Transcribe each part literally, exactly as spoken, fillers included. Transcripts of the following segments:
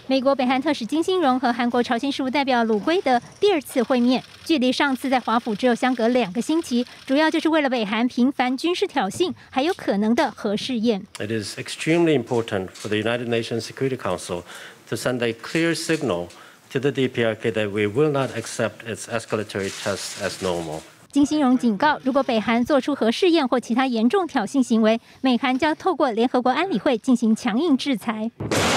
美国北韩特使金星荣和韩国朝鲜事务代表鲁圭德第二次会面，距离上次在华府只有相隔两个星期，主要就是为了北韩频繁军事挑衅，还有可能的核试验。 It is extremely important for the United Nations Security Council to send a clear signal to the D P R K that we will not accept its escalatory tests as normal. 金星荣警告，如果北韩做出核试验或其他严重挑衅行为，美韩将透过联合国安理会进行强硬制裁。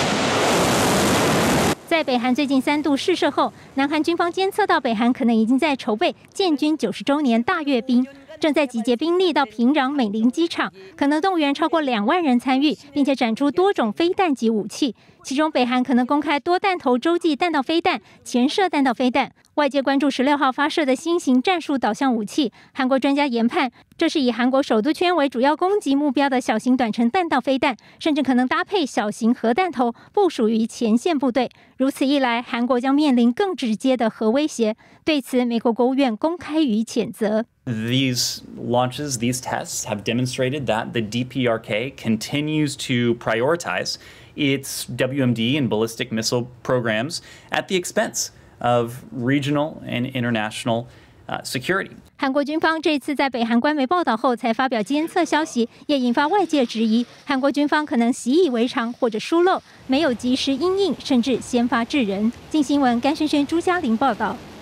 在北韩最近三度试射后，南韩军方监测到北韩可能已经在筹备建军九十周年大阅兵，正在集结兵力到平壤美林机场，可能动员超过两万人参与，并且展出多种飞弹及武器。其中，北韩可能公开多弹头洲际弹道飞弹、潜射弹道飞弹。外界关注十六号发射的新型战术导向武器。韩国专家研判，这是以韩国首都圈为主要攻击目标的小型短程弹道飞弹，甚至可能搭配小型核弹头，部署于前线部队。如此一来，韩国将面临更直接的核威胁。对此，美国国务院公开予以谴责。 These launches, these tests have demonstrated that the D P R K continues to prioritize its W M D and ballistic missile programs at the expense of regional and international uh, security. 韩国军方这次在北韩官媒报道后才发表监测消息，也引发外界质疑。韩国军方可能习以为常或者疏漏，没有及时因应，甚至先发制人。镜新闻甘轩轩、朱嘉玲报道。